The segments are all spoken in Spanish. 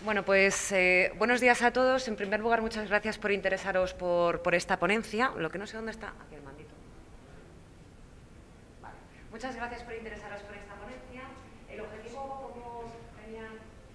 Bueno, pues buenos días a todos. En primer lugar, muchas gracias por interesaros por esta ponencia. Lo que no sé dónde está. Aquí el mandito. Vale. Muchas gracias por interesaros por esta ponencia. El objetivo, como venían...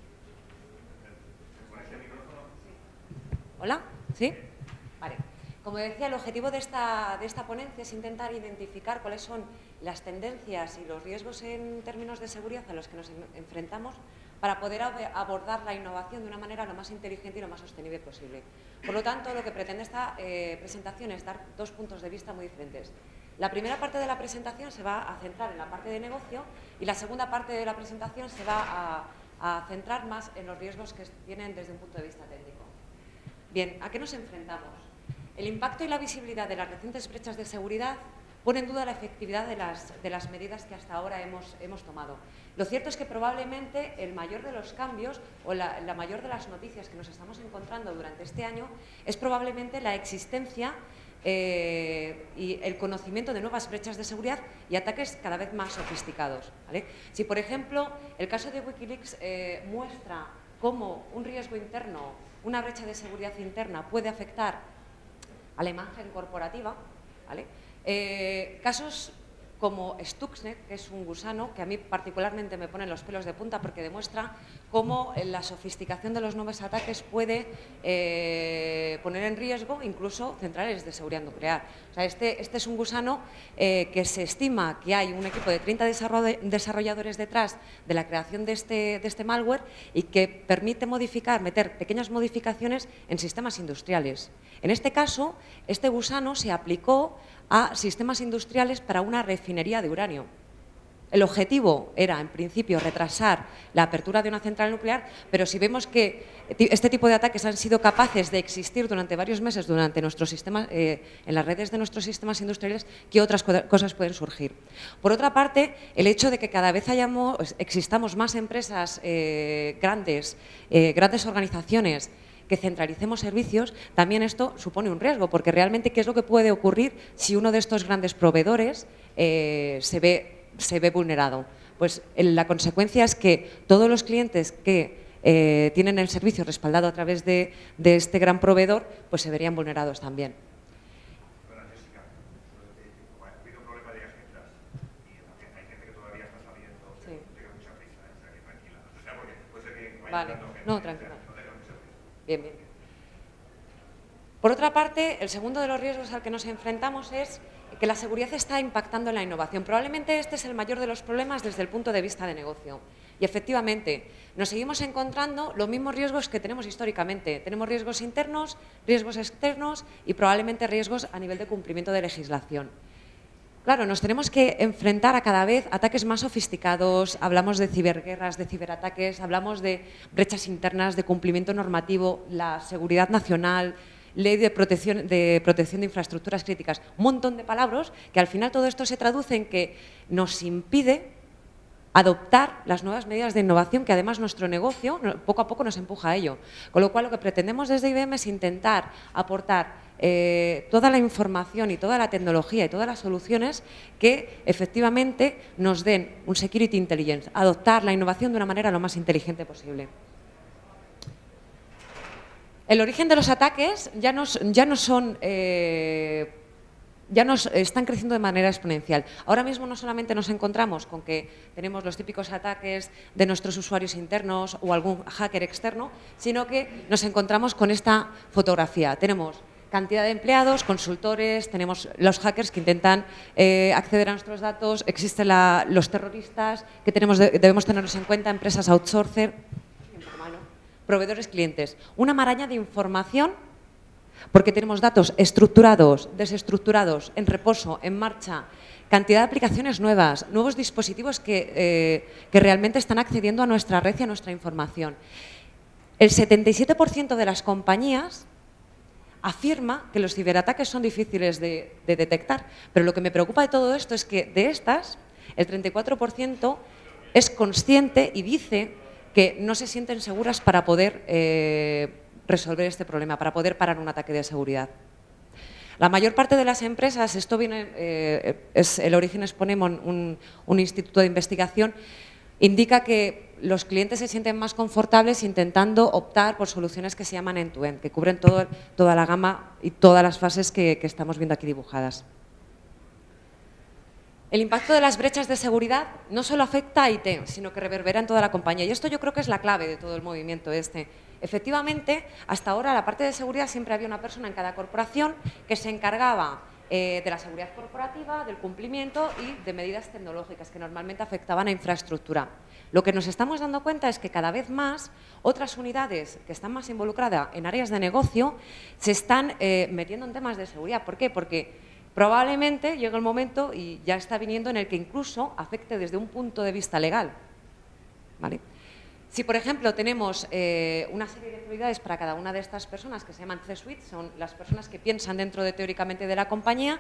¿Hola? ¿Sí? Vale. Como decía, el objetivo de esta ponencia es intentar identificar cuáles son las tendencias y los riesgos en términos de seguridad a los que nos enfrentamos para poder abordar la innovación de una manera lo más inteligente y lo más sostenible posible. Por lo tanto, lo que pretende esta presentación es dar dos puntos de vista muy diferentes. La primera parte de la presentación se va a centrar en la parte de negocio y la segunda parte de la presentación se va a centrar más en los riesgos que tienen desde un punto de vista técnico. Bien, ¿a qué nos enfrentamos? El impacto y la visibilidad de las recientes brechas de seguridad pone en duda la efectividad de las medidas que hasta ahora hemos tomado. Lo cierto es que probablemente el mayor de los cambios o la mayor de las noticias que nos estamos encontrando durante este año es probablemente la existencia y el conocimiento de nuevas brechas de seguridad y ataques cada vez más sofisticados, ¿vale? Si, por ejemplo, el caso de Wikileaks muestra cómo un riesgo interno, una brecha de seguridad interna puede afectar a la imagen corporativa, ¿vale? Casos como Stuxnet, que es un gusano que a mí particularmente me pone los pelos de punta porque demuestra cómo la sofisticación de los nuevos ataques puede poner en riesgo incluso centrales de seguridad nuclear. O sea, este es un gusano que se estima que hay un equipo de 30 desarrolladores detrás de la creación de este malware y que permite meter pequeñas modificaciones en sistemas industriales. En este caso, este gusano se aplicó a sistemas industriales para una refinería de uranio. El objetivo era, en principio, retrasar la apertura de una central nuclear, pero si vemos que este tipo de ataques han sido capaces de existir durante varios meses durante nuestros sistemas, en las redes de nuestros sistemas industriales, ¿qué otras cosas pueden surgir? Por otra parte, el hecho de que cada vez existamos más empresas grandes organizaciones que centralicemos servicios, también esto supone un riesgo, porque realmente ¿qué es lo que puede ocurrir si uno de estos grandes proveedores se ve vulnerado? Pues la consecuencia es que todos los clientes que tienen el servicio respaldado a través de este gran proveedor, pues se verían vulnerados también. Bueno, Jessica, ha habido un problema de agendas y hay gente que todavía está saliendo, Sí. no tenga mucha prisa, o sea que tranquila. O sea, porque puede ser que vaya Vale, entrando gente. no, tranquila. No tenga mucha prisa. Bien, bien. Por otra parte, el segundo de los riesgos al que nos enfrentamos es que la seguridad está impactando en la innovación. Probablemente este es el mayor de los problemas desde el punto de vista de negocio. Y efectivamente, nos seguimos encontrando los mismos riesgos que tenemos históricamente. Tenemos riesgos internos, riesgos externos y probablemente riesgos a nivel de cumplimiento de legislación. Claro, nos tenemos que enfrentar a cada vez ataques más sofisticados, hablamos de ciberguerras, de ciberataques, hablamos de brechas internas, de cumplimiento normativo, la seguridad nacional, ley de protección de infraestructuras críticas, un montón de palabras que al final todo esto se traduce en que nos impide adoptar las nuevas medidas de innovación que además nuestro negocio poco a poco nos empuja a ello. Con lo cual lo que pretendemos desde IBM es intentar aportar toda la información y toda la tecnología y todas las soluciones que efectivamente nos den un security intelligence, adoptar la innovación de una manera lo más inteligente posible. El origen de los ataques ya nos están creciendo de manera exponencial. Ahora mismo no solamente nos encontramos con que tenemos los típicos ataques de nuestros usuarios internos o algún hacker externo, sino que nos encontramos con esta fotografía. Tenemos cantidad de empleados, consultores, tenemos los hackers que intentan acceder a nuestros datos, existen los terroristas que debemos tenerlos en cuenta, empresas outsourcer, proveedores clientes. Una maraña de información porque tenemos datos estructurados, desestructurados, en reposo, en marcha, cantidad de aplicaciones nuevas, nuevos dispositivos que realmente están accediendo a nuestra red y a nuestra información. El 77% de las compañías afirma que los ciberataques son difíciles de detectar, pero lo que me preocupa de todo esto es que de estas, el 34% es consciente y dice que no se sienten seguras para poder resolver este problema, para poder parar un ataque de seguridad. La mayor parte de las empresas, esto viene, el origen es Ponemon, un instituto de investigación, indica que los clientes se sienten más confortables intentando optar por soluciones que se llaman end-to-end, que cubren toda la gama y todas las fases que estamos viendo aquí dibujadas. El impacto de las brechas de seguridad no solo afecta a IT, sino que reverbera en toda la compañía. Y esto yo creo que es la clave de todo el movimiento este. Efectivamente, hasta ahora la parte de seguridad siempre había una persona en cada corporación que se encargaba de la seguridad corporativa, del cumplimiento y de medidas tecnológicas que normalmente afectaban a infraestructura. Lo que nos estamos dando cuenta es que cada vez más otras unidades que están más involucradas en áreas de negocio se están metiendo en temas de seguridad. ¿Por qué? Porque probablemente llegue el momento, y ya está viniendo, en el que incluso afecte desde un punto de vista legal. ¿Vale? Si, por ejemplo, tenemos una serie de prioridades para cada una de estas personas que se llaman C-suite, son las personas que piensan dentro teóricamente de la compañía,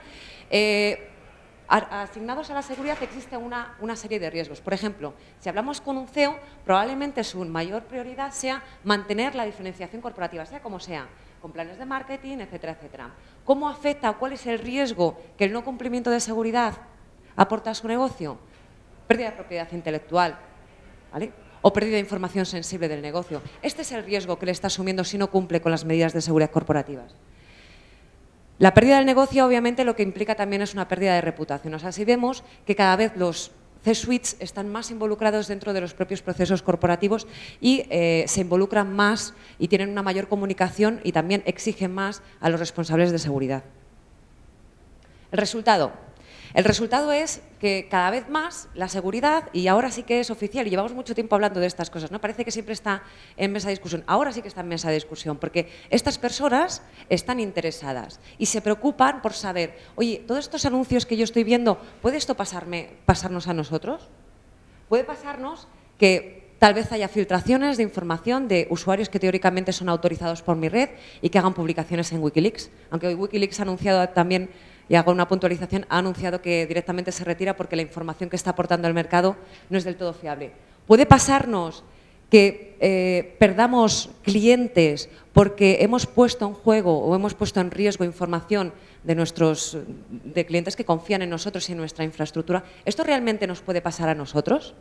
asignados a la seguridad existe una serie de riesgos. Por ejemplo, si hablamos con un CEO, probablemente su mayor prioridad sea mantener la diferenciación corporativa, sea como sea, con planes de marketing, etcétera, etcétera. ¿Cómo afecta o cuál es el riesgo que el no cumplimiento de seguridad aporta a su negocio? Pérdida de propiedad intelectual, ¿vale? O pérdida de información sensible del negocio. Este es el riesgo que le está asumiendo si no cumple con las medidas de seguridad corporativas. La pérdida del negocio, obviamente, lo que implica también es una pérdida de reputación. O sea, si vemos que cada vez los C-suites están más involucrados dentro de los propios procesos corporativos y se involucran más y tienen una mayor comunicación y también exigen más a los responsables de seguridad. El resultado es que cada vez más la seguridad, y ahora sí que es oficial, y llevamos mucho tiempo hablando de estas cosas, ¿no? Parece que siempre está en mesa de discusión, ahora sí que está en mesa de discusión, porque estas personas están interesadas y se preocupan por saber, oye, todos estos anuncios que yo estoy viendo, ¿puede esto pasarnos a nosotros? ¿Puede pasarnos que tal vez haya filtraciones de información de usuarios que teóricamente son autorizados por mi red y que hagan publicaciones en Wikileaks? Aunque hoy Wikileaks ha anunciado también, y hago una puntualización, ha anunciado que directamente se retira porque la información que está aportando al mercado no es del todo fiable. ¿Puede pasarnos que perdamos clientes porque hemos puesto en juego o hemos puesto en riesgo información de clientes que confían en nosotros y en nuestra infraestructura? ¿Esto realmente nos puede pasar a nosotros?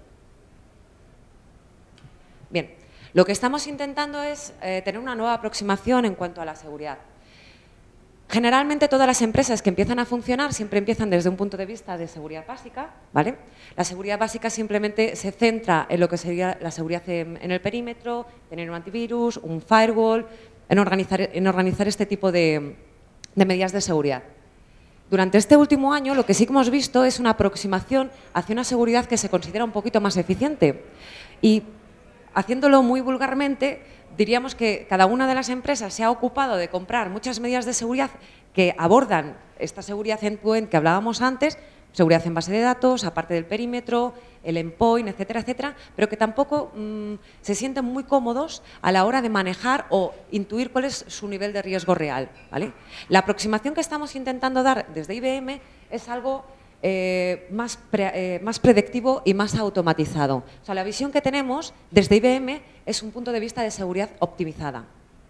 Bien, lo que estamos intentando es tener una nueva aproximación en cuanto a la seguridad. Generalmente todas las empresas que empiezan a funcionar siempre empiezan desde un punto de vista de seguridad básica, ¿vale? La seguridad básica simplemente se centra en lo que sería la seguridad en el perímetro, tener un antivirus, un firewall, en organizar este tipo de medidas de seguridad. Durante este último año lo que sí que hemos visto es una aproximación hacia una seguridad que se considera un poquito más eficiente y, haciéndolo muy vulgarmente, diríamos que cada una de las empresas se ha ocupado de comprar muchas medidas de seguridad que abordan esta seguridad end-to-end que hablábamos antes, seguridad en base de datos, aparte del perímetro, el endpoint, etcétera, etcétera, pero que tampoco se sienten muy cómodos a la hora de manejar o intuir cuál es su nivel de riesgo real, ¿vale? La aproximación que estamos intentando dar desde IBM es algo más predictivo y más automatizado. O sea, la visión que tenemos desde IBM es un punto de vista de seguridad optimizada.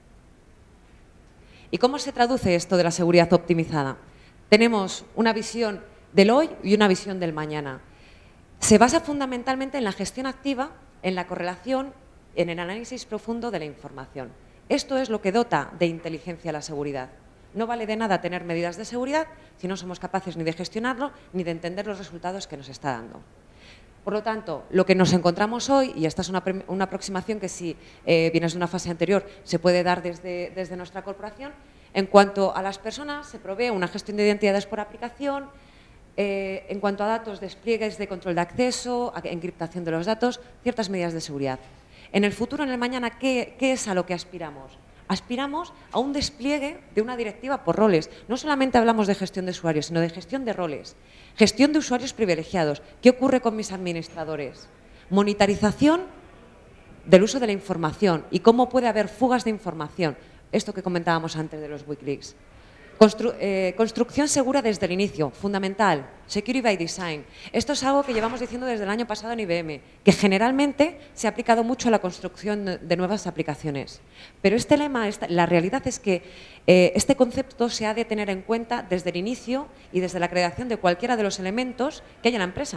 ¿Y cómo se traduce esto de la seguridad optimizada? Tenemos una visión del hoy y una visión del mañana. Se basa fundamentalmente en la gestión activa, en la correlación, en el análisis profundo de la información. Esto es lo que dota de inteligencia a la seguridad. No vale de nada tener medidas de seguridad si no somos capaces ni de gestionarlo ni de entender los resultados que nos está dando. Por lo tanto, lo que nos encontramos hoy, y esta es una aproximación que si vienes de una fase anterior se puede dar desde nuestra corporación, en cuanto a las personas se provee una gestión de identidades por aplicación, en cuanto a datos, despliegues de control de acceso, encriptación de los datos, ciertas medidas de seguridad. En el futuro, en el mañana, ¿qué es a lo que aspiramos? Aspiramos a un despliegue de una directiva por roles. No solamente hablamos de gestión de usuarios, sino de gestión de roles. Gestión de usuarios privilegiados. ¿Qué ocurre con mis administradores? Monitorización del uso de la información y cómo puede haber fugas de información. Esto que comentábamos antes de los Wikileaks. Construcción segura desde el inicio, fundamental. Security by design. Esto es algo que llevamos diciendo desde el año pasado en IBM, que generalmente se ha aplicado mucho a la construcción de nuevas aplicaciones. Pero este lema, la realidad es que este concepto se ha de tener en cuenta desde el inicio y desde la creación de cualquiera de los elementos que haya en la empresa.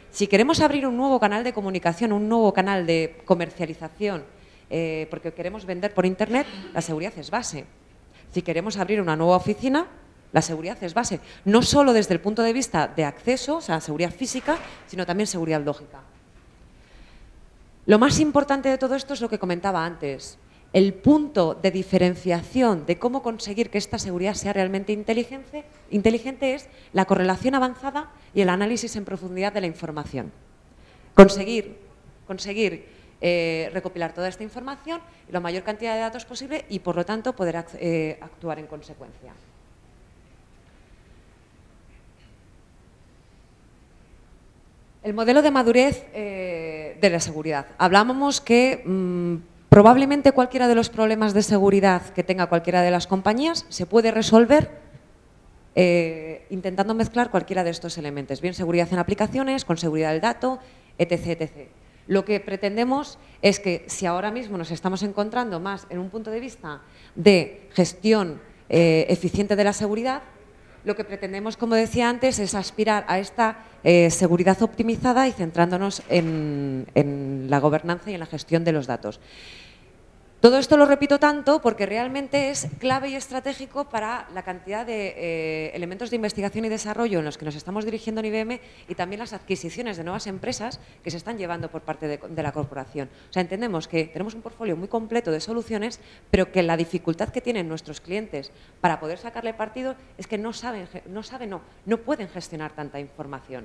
Si queremos abrir un nuevo canal de comunicación, un nuevo canal de comercialización, porque queremos vender por Internet, la seguridad es base. Si queremos abrir una nueva oficina, la seguridad es base. No solo desde el punto de vista de acceso, o sea, seguridad física, sino también seguridad lógica. Lo más importante de todo esto es lo que comentaba antes. El punto de diferenciación de cómo conseguir que esta seguridad sea realmente inteligente es la correlación avanzada y el análisis en profundidad de la información. Conseguir recopilar toda esta información y la mayor cantidad de datos posible y, por lo tanto, poder actuar en consecuencia. El modelo de madurez de la seguridad. Hablábamos que probablemente cualquiera de los problemas de seguridad que tenga cualquiera de las compañías se puede resolver intentando mezclar cualquiera de estos elementos, bien seguridad en aplicaciones, con seguridad del dato, etc., etc. Lo que pretendemos es que si ahora mismo nos estamos encontrando más en un punto de vista de gestión eficiente de la seguridad, lo que pretendemos, como decía antes, es aspirar a esta seguridad optimizada y centrándonos en la gobernanza y en la gestión de los datos. Todo esto lo repito tanto porque realmente es clave y estratégico para la cantidad de elementos de investigación y desarrollo en los que nos estamos dirigiendo en IBM y también las adquisiciones de nuevas empresas que se están llevando por parte de la corporación. O sea, entendemos que tenemos un portfolio muy completo de soluciones, pero que la dificultad que tienen nuestros clientes para poder sacarle partido es que no pueden gestionar tanta información.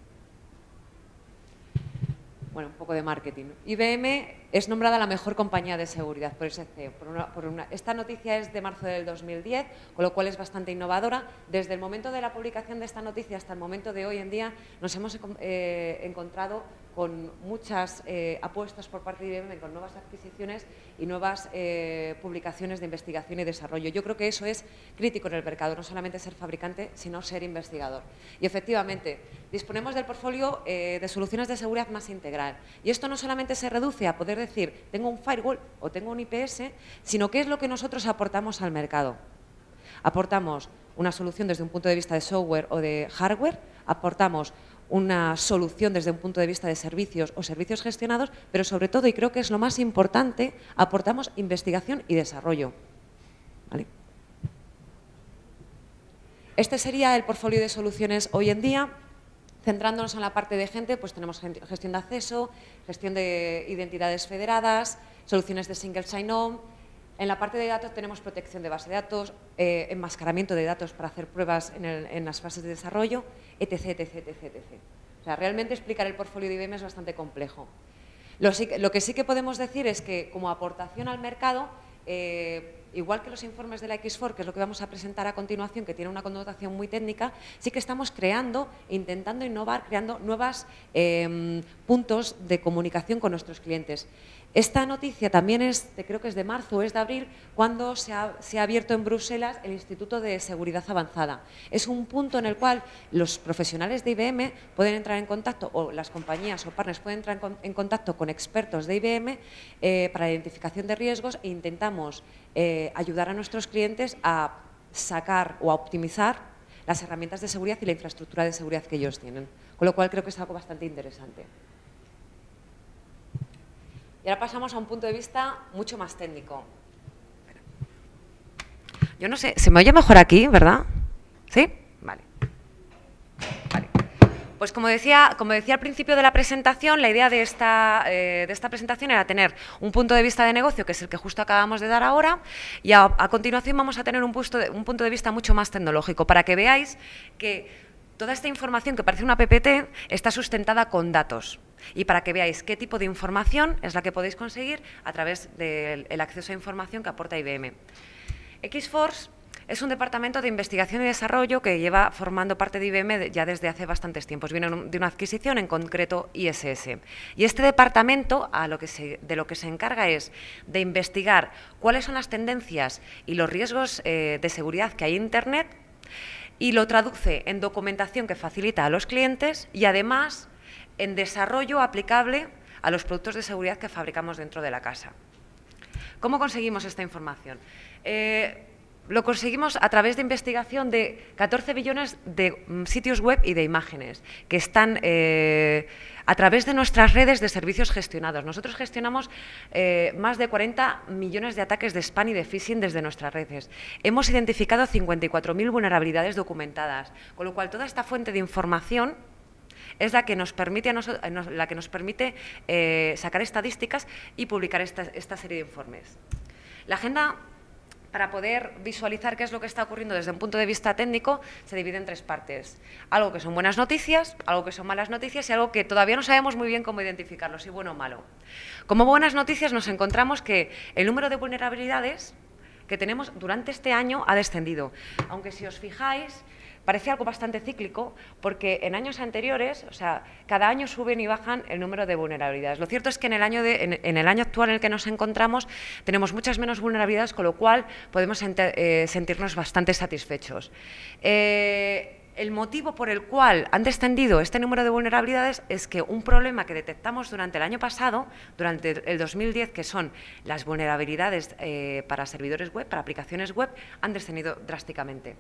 Bueno, un poco de marketing. IBM es nombrada la mejor compañía de seguridad por SC. Esta noticia es de marzo del 2010, con lo cual es bastante innovadora. Desde el momento de la publicación de esta noticia hasta el momento de hoy en día nos hemos encontrado con muchas apuestas por parte de IBM, con nuevas adquisiciones y nuevas publicaciones de investigación y desarrollo. Yo creo que eso es crítico en el mercado, no solamente ser fabricante, sino ser investigador. Y efectivamente, disponemos del portfolio de soluciones de seguridad más integral. Y esto no solamente se reduce a poder decir, tengo un firewall o tengo un IPS, sino qué es lo que nosotros aportamos al mercado. Aportamos una solución desde un punto de vista de software o de hardware, aportamos una solución desde un punto de vista de servicios o servicios gestionados, pero sobre todo, y creo que es lo más importante, aportamos investigación y desarrollo. ¿Vale? Este sería el portfolio de soluciones hoy en día. Centrándonos en la parte de gente, pues tenemos gestión de acceso, gestión de identidades federadas, soluciones de single sign-on. En la parte de datos tenemos protección de base de datos, enmascaramiento de datos para hacer pruebas en las fases de desarrollo, etc., etc., etc., etc. O sea, realmente explicar el portfolio de IBM es bastante complejo. Lo que sí que podemos decir es que como aportación al mercado, igual que los informes de la X4, que es lo que vamos a presentar a continuación, que tiene una connotación muy técnica, sí que estamos creando, intentando innovar, creando nuevos puntos de comunicación con nuestros clientes. Esta noticia también es, creo que es de marzo o es de abril, cuando se ha abierto en Bruselas el Instituto de Seguridad Avanzada. Es un punto en el cual los profesionales de IBM pueden entrar en contacto, o las compañías o partners pueden entrar en contacto con expertos de IBM para la identificación de riesgos e intentamos ayudar a nuestros clientes a sacar o a optimizar las herramientas de seguridad y la infraestructura de seguridad que ellos tienen. Con lo cual creo que es algo bastante interesante. Y ahora pasamos a un punto de vista mucho más técnico. Yo no sé, ¿se me oye mejor aquí, verdad? ¿Sí? Vale. Vale. Pues como decía al principio de la presentación, la idea de esta presentación era tener un punto de vista de negocio, que es el que justo acabamos de dar ahora, y a continuación vamos a tener un punto de vista mucho más tecnológico, para que veáis que toda esta información que parece una PPT está sustentada con datos. Y para que veáis qué tipo de información es la que podéis conseguir a través del acceso a información que aporta IBM. X-Force es un departamento de investigación y desarrollo que lleva formando parte de IBM ya desde hace bastantes tiempos. Viene de una adquisición, en concreto ISS. Y este departamento de lo que se encarga es de investigar cuáles son las tendencias y los riesgos de seguridad que hay en Internet y lo traduce en documentación que facilita a los clientes y además en desarrollo aplicable a los productos de seguridad que fabricamos dentro de la casa. ¿Cómo conseguimos esta información? lo conseguimos a través de investigación de 14 billones de sitios web y de imágenes que están a través de nuestras redes de servicios gestionados. Nosotros gestionamos más de 40 millones de ataques de spam y de phishing desde nuestras redes. Hemos identificado 54.000 vulnerabilidades documentadas, con lo cual toda esta fuente de información es la que nos permite, sacar estadísticas y publicar esta serie de informes. La agenda, para poder visualizar qué es lo que está ocurriendo desde un punto de vista técnico, se divide en tres partes. Algo que son buenas noticias, algo que son malas noticias y algo que todavía no sabemos muy bien cómo identificarlo, si bueno o malo. Como buenas noticias nos encontramos que el número de vulnerabilidades que tenemos durante este año ha descendido. Aunque si os fijáis, parece algo bastante cíclico, porque en años anteriores, o sea, cada año suben y bajan el número de vulnerabilidades. Lo cierto es que en el año actual en el que nos encontramos tenemos muchas menos vulnerabilidades, con lo cual podemos sentirnos bastante satisfechos. El motivo por el cual han descendido este número de vulnerabilidades es que un problema que detectamos durante el año pasado, durante el 2010, que son las vulnerabilidades para servidores web, para aplicaciones web, han descendido drásticamente.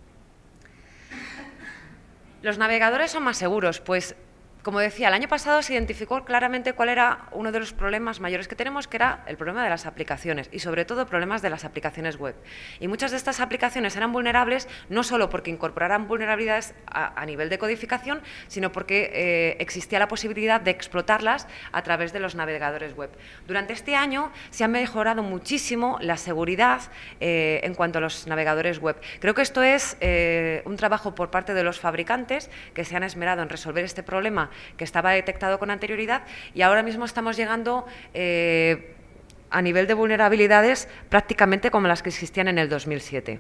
¿Los navegadores son más seguros? Pues, como decía, el año pasado se identificó claramente cuál era uno de los problemas mayores que tenemos, que era el problema de las aplicaciones y, sobre todo, problemas de las aplicaciones web. Y muchas de estas aplicaciones eran vulnerables no solo porque incorporaran vulnerabilidades a nivel de codificación, sino porque existía la posibilidad de explotarlas a través de los navegadores web. Durante este año se ha mejorado muchísimo la seguridad en cuanto a los navegadores web. Creo que esto es un trabajo por parte de los fabricantes que se han esmerado en resolver este problema que estaba detectado con anterioridad, y ahora mismo estamos llegando a nivel de vulnerabilidades prácticamente como las que existían en el 2007.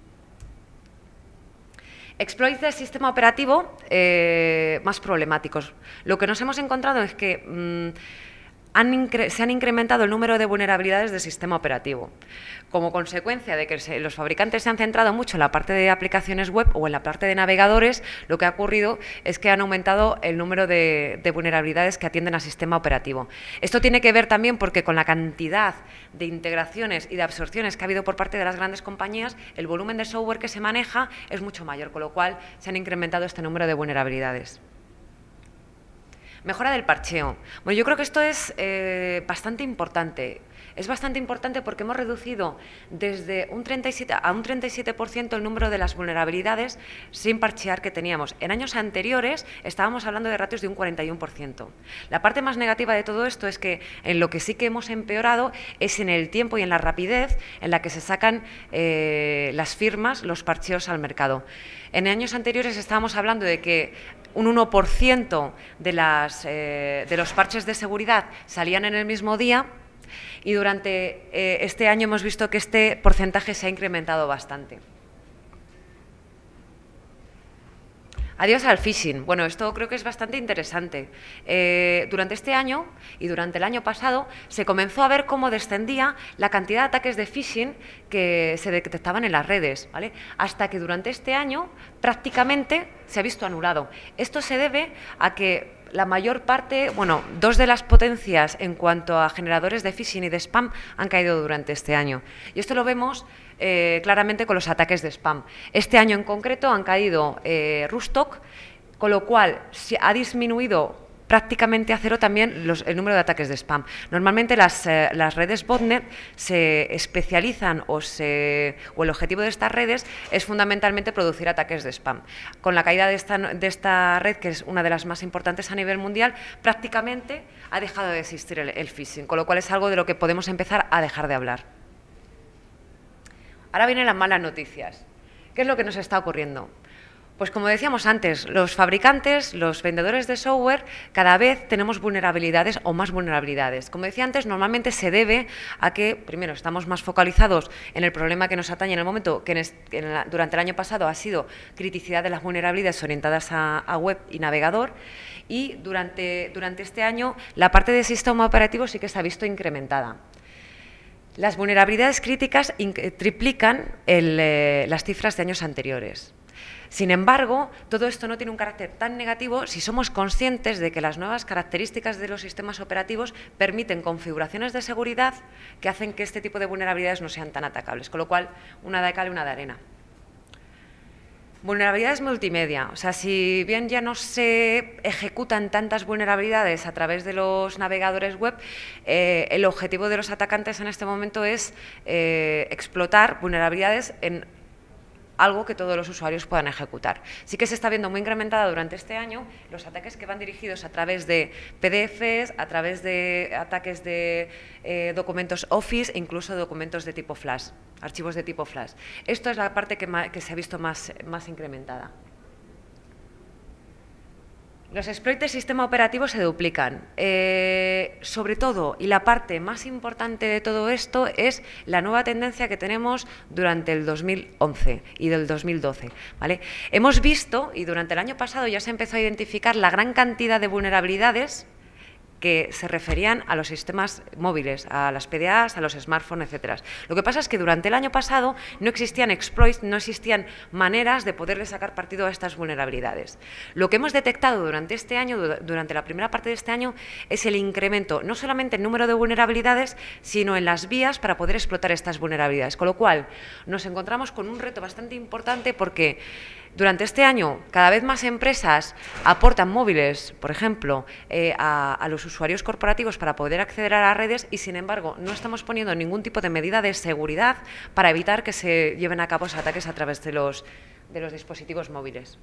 Exploits del sistema operativo más problemáticos. Lo que nos hemos encontrado es que se han incrementado el número de vulnerabilidades del sistema operativo. Como consecuencia de que los fabricantes se han centrado mucho en la parte de aplicaciones web o en la parte de navegadores, lo que ha ocurrido es que han aumentado el número de vulnerabilidades que atienden al sistema operativo. Esto tiene que ver también porque con la cantidad de integraciones y de absorciones que ha habido por parte de las grandes compañías, el volumen de software que se maneja es mucho mayor, con lo cual se han incrementado este número de vulnerabilidades. Mejora del parcheo. Bueno, yo creo que esto es bastante importante. Es bastante importante porque hemos reducido desde un 37 a un 37% el número de las vulnerabilidades sin parchear que teníamos. En años anteriores estábamos hablando de ratios de un 41%. La parte más negativa de todo esto es que en lo que sí que hemos empeorado es en el tiempo y en la rapidez en la que se sacan las firmas, los parcheos al mercado. En años anteriores estábamos hablando de que un 1% de los parches de seguridad salían en el mismo día, y durante este año hemos visto que este porcentaje se ha incrementado bastante. Adiós al phishing. Bueno, esto creo que es bastante interesante. Durante este año y durante el año pasado se comenzó a ver cómo descendía la cantidad de ataques de phishing que se detectaban en las redes, ¿vale? Hasta que durante este año prácticamente se ha visto anulado. Esto se debe a que la mayor parte, bueno, dos de las potencias en cuanto a generadores de phishing y de spam han caído durante este año. Y esto lo vemos claramente con los ataques de spam. Este año en concreto han caído Rustock, con lo cual se ha disminuido prácticamente a cero también el número de ataques de spam. Normalmente las redes botnet se especializan o el objetivo de estas redes es fundamentalmente producir ataques de spam. Con la caída de esta red, que es una de las más importantes a nivel mundial, prácticamente ha dejado de existir el phishing, con lo cual es algo de lo que podemos empezar a dejar de hablar. Ahora vienen las malas noticias. ¿Qué es lo que nos está ocurriendo? Pues como decíamos antes, los fabricantes, los vendedores de software, cada vez tenemos vulnerabilidades o más vulnerabilidades. Como decía antes, normalmente se debe a que, primero, estamos más focalizados en el problema que nos atañe en el momento, que durante el año pasado ha sido criticidad de las vulnerabilidades orientadas a web y navegador, y durante este año la parte de sistema operativo sí que se ha visto incrementada. Las vulnerabilidades críticas triplican las cifras de años anteriores. Sin embargo, todo esto no tiene un carácter tan negativo si somos conscientes de que las nuevas características de los sistemas operativos permiten configuraciones de seguridad que hacen que este tipo de vulnerabilidades no sean tan atacables, con lo cual una de cal y una de arena. Vulnerabilidades multimedia, o sea, si bien ya no se ejecutan tantas vulnerabilidades a través de los navegadores web, el objetivo de los atacantes en este momento es explotar vulnerabilidades en algo que todos los usuarios puedan ejecutar. Sí que se está viendo muy incrementada durante este año los ataques que van dirigidos a través de PDFs, a través de ataques de documentos Office e incluso documentos de tipo Flash, archivos de tipo Flash. Esto es la parte que se ha visto más incrementada. Los exploits del sistema operativo se duplican. Sobre todo, y la parte más importante de todo esto es la nueva tendencia que tenemos durante el 2011 y del 2012. ¿Vale? Hemos visto, y durante el año pasado ya se empezó a identificar la gran cantidad de vulnerabilidades que se referían a los sistemas móviles, a las PDAs, a los smartphones, etc. Lo que pasa es que durante el año pasado no existían exploits, no existían maneras de poderle sacar partido a estas vulnerabilidades. Lo que hemos detectado durante este año, durante la primera parte de este año, es el incremento, no solamente en número de vulnerabilidades, sino en las vías para poder explotar estas vulnerabilidades. Con lo cual, nos encontramos con un reto bastante importante porque durante este año, cada vez más empresas aportan móviles, por ejemplo, a los usuarios corporativos para poder acceder a las redes y, sin embargo, no estamos poniendo ningún tipo de medida de seguridad para evitar que se lleven a cabo ataques a través de los dispositivos móviles.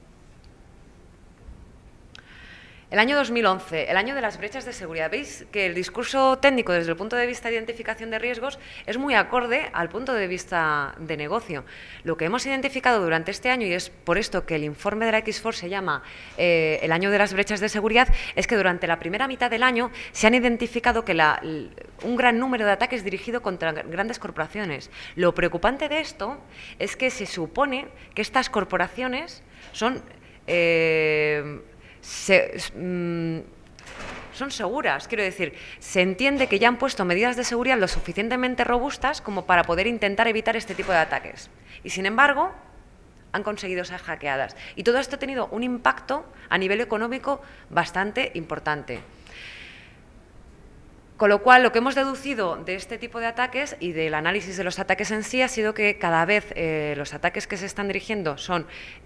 El año 2011, el año de las brechas de seguridad. Veis que el discurso técnico desde el punto de vista de identificación de riesgos es muy acorde al punto de vista de negocio. Lo que hemos identificado durante este año, y es por esto que el informe de la X-Force se llama el año de las brechas de seguridad, es que durante la primera mitad del año se han identificado que un gran número de ataques dirigidos contra grandes corporaciones. Lo preocupante de esto es que se supone que estas corporaciones son seguras, quiero decir, se entiende que ya han puesto medidas de seguridad lo suficientemente robustas como para poder intentar evitar este tipo de ataques. Y sin embargo, han conseguido ser hackeadas. Y todo esto ha tenido un impacto a nivel económico bastante importante. Con lo cual, lo que hemos deducido de este tipo de ataques y del análisis de los ataques en sí ha sido que cada vez los ataques que se están dirigiendo son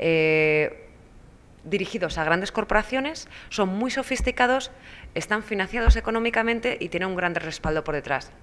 dirigidos a grandes corporaciones, son muy sofisticados, están financiados económicamente y tienen un gran respaldo por detrás.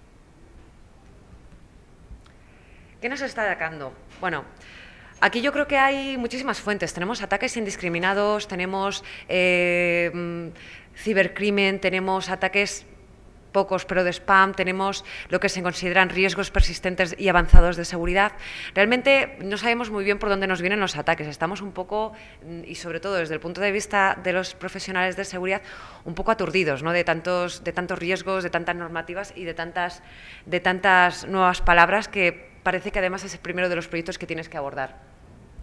¿Qué nos está atacando? Bueno, aquí yo creo que hay muchísimas fuentes. Tenemos ataques indiscriminados, tenemos cibercrimen, tenemos ataques pocos, pero de spam, tenemos lo que se consideran riesgos persistentes y avanzados de seguridad. Realmente no sabemos muy bien por dónde nos vienen los ataques. Estamos un poco, y sobre todo desde el punto de vista de los profesionales de seguridad, un poco aturdidos, ¿no? de tantos riesgos, de tantas normativas y de tantas nuevas palabras que parece que además es el primero de los proyectos que tienes que abordar.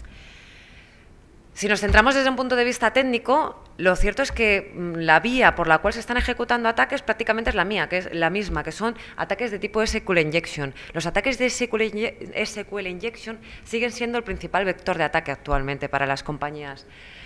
Si nos centramos desde un punto de vista técnico, lo cierto es que la vía por la cual se están ejecutando ataques prácticamente es la misma, que son ataques de tipo SQL Injection. Los ataques de SQL Injection siguen siendo el principal vector de ataque actualmente para las compañías.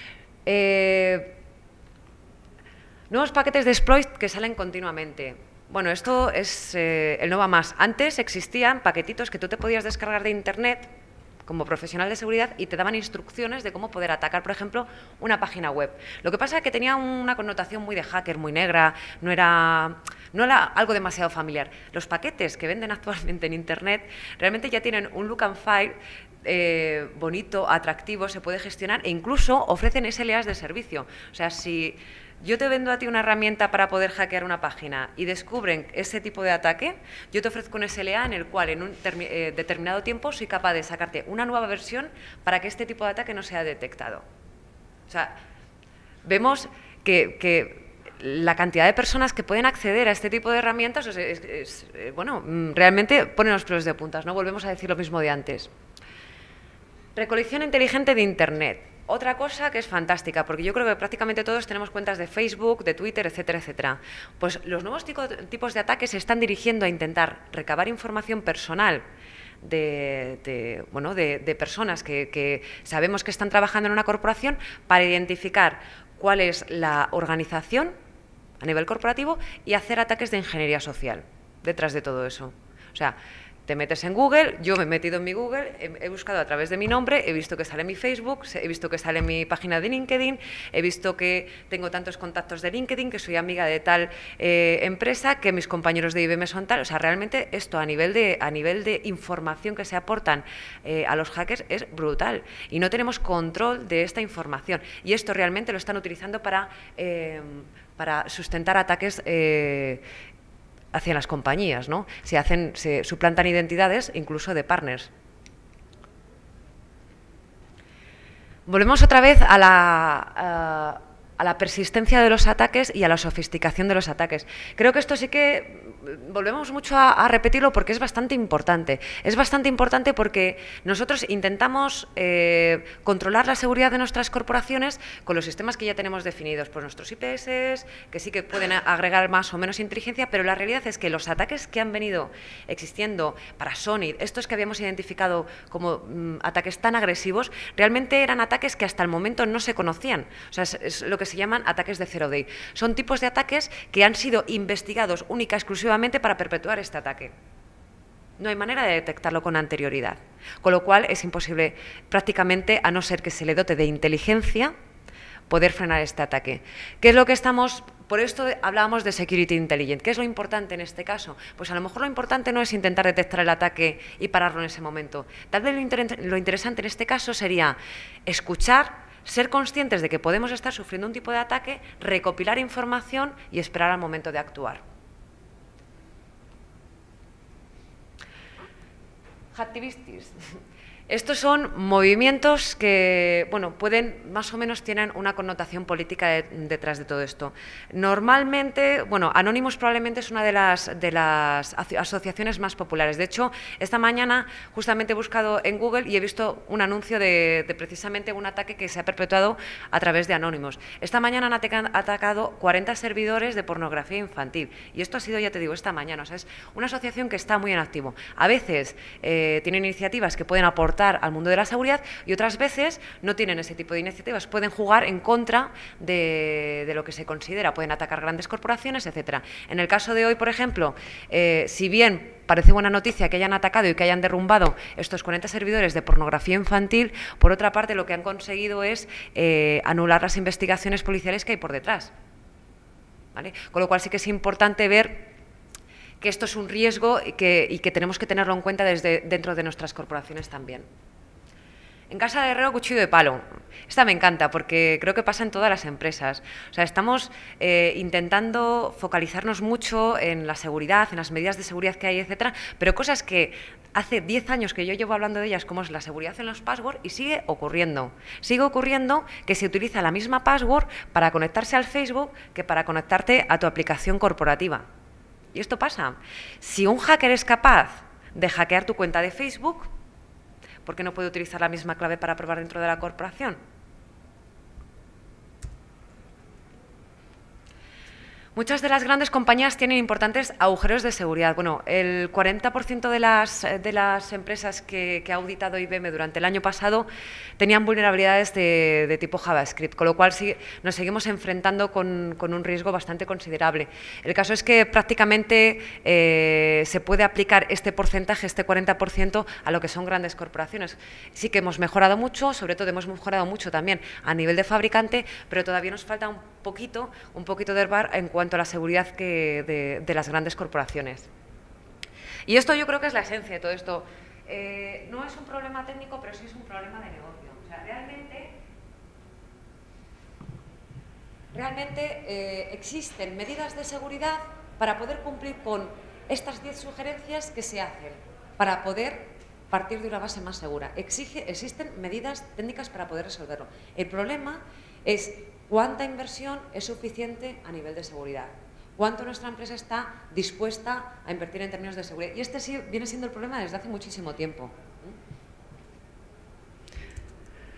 Nuevos paquetes de exploit que salen continuamente. Bueno, esto es el no va más. Antes existían paquetitos que tú te podías descargar de Internet como profesional de seguridad y te daban instrucciones de cómo poder atacar, por ejemplo, una página web. Lo que pasa es que tenía una connotación muy de hacker, muy negra, no era algo demasiado familiar. Los paquetes que venden actualmente en Internet realmente ya tienen un look and file bonito, atractivo, se puede gestionar e incluso ofrecen SLAs de servicio. O sea, si yo te vendo a ti una herramienta para poder hackear una página y descubren ese tipo de ataque, yo te ofrezco un SLA en el cual en un determinado tiempo soy capaz de sacarte una nueva versión para que este tipo de ataque no sea detectado. O sea, vemos que la cantidad de personas que pueden acceder a este tipo de herramientas bueno, realmente pone los pelos de puntas, ¿no? Volvemos a decir lo mismo de antes. Recolección inteligente de Internet. Otra cosa que es fantástica, porque yo creo que prácticamente todos tenemos cuentas de Facebook, de Twitter, etcétera, etcétera. Pues los nuevos tipos de ataques se están dirigiendo a intentar recabar información personal personas que sabemos que están trabajando en una corporación para identificar cuál es la organización a nivel corporativo y hacer ataques de ingeniería social detrás de todo eso. O sea, te metes en Google, yo me he metido en mi Google, he buscado a través de mi nombre, he visto que sale mi Facebook, he visto que sale mi página de LinkedIn, he visto que tengo tantos contactos de LinkedIn, que soy amiga de tal empresa, que mis compañeros de IBM son tal. O sea, realmente esto a nivel de información que se aportan a los hackers es brutal y no tenemos control de esta información. Y esto realmente lo están utilizando para sustentar ataques hacia las compañías, ¿no? Se suplantan identidades incluso de partners. Volvemos otra vez a la persistencia de los ataques y a la sofisticación de los ataques. Creo que esto sí que volvemos mucho a repetirlo porque es bastante importante. Es bastante importante porque nosotros intentamos controlar la seguridad de nuestras corporaciones con los sistemas que ya tenemos definidos, pues nuestros IPS, que sí que pueden agregar más o menos inteligencia, pero la realidad es que los ataques que han venido existiendo para Sony, estos que habíamos identificado como ataques tan agresivos, realmente eran ataques que hasta el momento no se conocían. O sea, es lo que se llaman ataques de zero day. Son tipos de ataques que han sido investigados única y exclusivamente para perpetuar este ataque. No hay manera de detectarlo con anterioridad, con lo cual es imposible prácticamente, a no ser que se le dote de inteligencia, poder frenar este ataque. ¿Qué es lo que estamos...? Por esto hablábamos de Security Intelligence. ¿Qué es lo importante en este caso? Pues a lo mejor lo importante no es intentar detectar el ataque y pararlo en ese momento. Tal vez lo interesante en este caso sería escuchar, ser conscientes de que podemos estar sufriendo un tipo de ataque, recopilar información y esperar al momento de actuar. Hacktivistis. Estos son movimientos que, bueno, más o menos tienen una connotación política detrás de todo esto. Normalmente, bueno, Anonymous probablemente es una de las asociaciones más populares. De hecho, esta mañana justamente he buscado en Google y he visto un anuncio de precisamente un ataque que se ha perpetuado a través de Anonymous. Esta mañana han atacado 40 servidores de pornografía infantil. Y esto ha sido, ya te digo, esta mañana. O sea, es una asociación que está muy en activo. A veces tiene iniciativas que pueden aportar al mundo de la seguridad y otras veces no tienen ese tipo de iniciativas, pueden jugar en contra de lo que se considera, pueden atacar grandes corporaciones, etcétera. En el caso de hoy, por ejemplo, si bien parece buena noticia que hayan atacado y que hayan derrumbado estos 40 servidores de pornografía infantil, por otra parte lo que han conseguido es anular las investigaciones policiales que hay por detrás, ¿vale? Con lo cual sí que es importante ver que esto es un riesgo y que tenemos que tenerlo en cuenta dentro de nuestras corporaciones también. En casa de herrero, cuchillo de palo. Esta me encanta porque creo que pasa en todas las empresas. O sea, estamos intentando focalizarnos mucho en la seguridad, en las medidas de seguridad que hay, etcétera, pero cosas que hace 10 años que yo llevo hablando de ellas, como es la seguridad en los passwords, y sigue ocurriendo. Sigue ocurriendo que se utiliza la misma password para conectarse al Facebook que para conectarte a tu aplicación corporativa. Y esto pasa. Si un hacker es capaz de hackear tu cuenta de Facebook, ¿por qué no puede utilizar la misma clave para probar dentro de la corporación? Muchas de las grandes compañías tienen importantes agujeros de seguridad. Bueno, el 40% de las empresas que ha auditado IBM durante el año pasado tenían vulnerabilidades de tipo JavaScript, con lo cual sí, nos seguimos enfrentando con un riesgo bastante considerable. El caso es que prácticamente se puede aplicar este porcentaje, este 40%, a lo que son grandes corporaciones. Sí que hemos mejorado mucho, sobre todo hemos mejorado mucho también a nivel de fabricante, pero todavía nos falta un poquito de bar en cuanto a la seguridad de las grandes corporaciones. Y esto yo creo que es la esencia de todo esto. No es un problema técnico, pero sí es un problema de negocio. O sea, realmente existen medidas de seguridad para poder cumplir con estas 10 sugerencias que se hacen, para poder partir de una base más segura. Existen medidas técnicas para poder resolverlo. El problema es cuánta inversión es suficiente a nivel de seguridad, cuánto nuestra empresa está dispuesta a invertir en términos de seguridad. Y este sí viene siendo el problema desde hace muchísimo tiempo.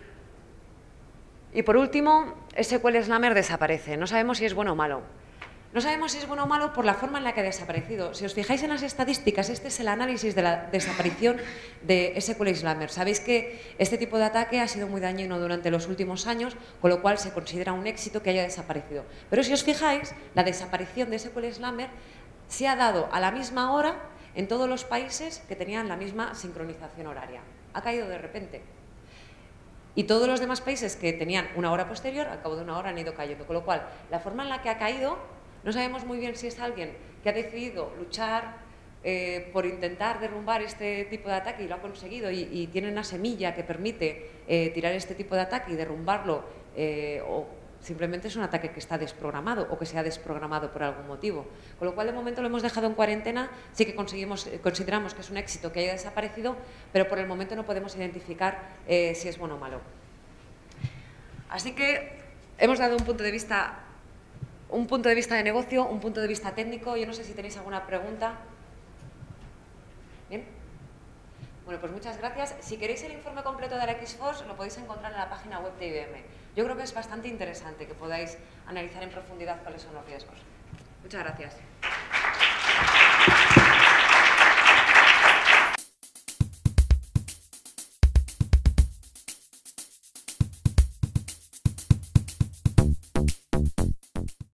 Y por último, SQL Slammer desaparece. No sabemos si es bueno o malo. No sabemos si es bueno o malo por la forma en la que ha desaparecido. Si os fijáis en las estadísticas, este es el análisis de la desaparición de SQL Slammer. Sabéis que este tipo de ataque ha sido muy dañino durante los últimos años, con lo cual se considera un éxito que haya desaparecido. Pero si os fijáis, la desaparición de SQL Slammer se ha dado a la misma hora en todos los países que tenían la misma sincronización horaria. Ha caído de repente. Y todos los demás países que tenían una hora posterior, al cabo de una hora han ido cayendo. Con lo cual, la forma en la que ha caído, no sabemos muy bien si es alguien que ha decidido luchar por intentar derrumbar este tipo de ataque y lo ha conseguido y tiene una semilla que permite tirar este tipo de ataque y derrumbarlo, o simplemente es un ataque que está desprogramado o que se ha desprogramado por algún motivo. Con lo cual, de momento lo hemos dejado en cuarentena. Sí que consideramos que es un éxito que haya desaparecido, pero por el momento no podemos identificar si es bueno o malo. Así que hemos dado un punto de vista de negocio, un punto de vista técnico. Yo no sé si tenéis alguna pregunta. ¿Bien? Bueno, pues muchas gracias. Si queréis el informe completo de la Xforce, lo podéis encontrar en la página web de IBM. Yo creo que es bastante interesante que podáis analizar en profundidad cuáles son los riesgos. Muchas gracias.